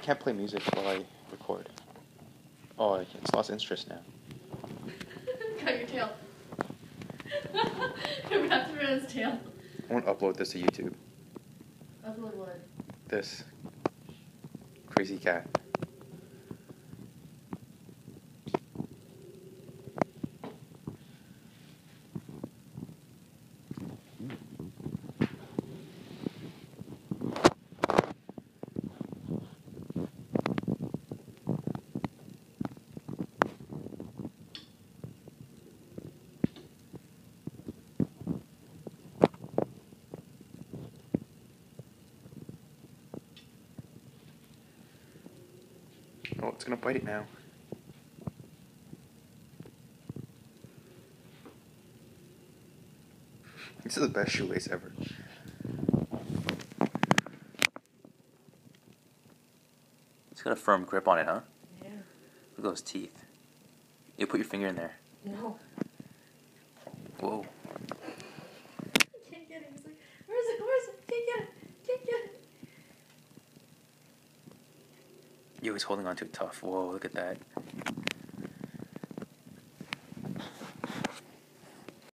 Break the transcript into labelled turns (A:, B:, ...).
A: can't play music while I record. Oh, it's lost interest now.
B: Cut your tail. You're about to run his tail.
A: I won't upload this to YouTube.
B: Upload what?
A: This. Crazy cat. Oh, it's gonna bite it now. This is the best shoelace ever. It's got a firm grip on it, huh?
B: Yeah.
A: Look at those teeth. You put your finger in there.
B: No.
A: Whoa.
B: Can't get it. He's like, where is it? Where is it? Can't get it. Can't get it.
A: Yo, he's holding on to it tough. Whoa, look at that.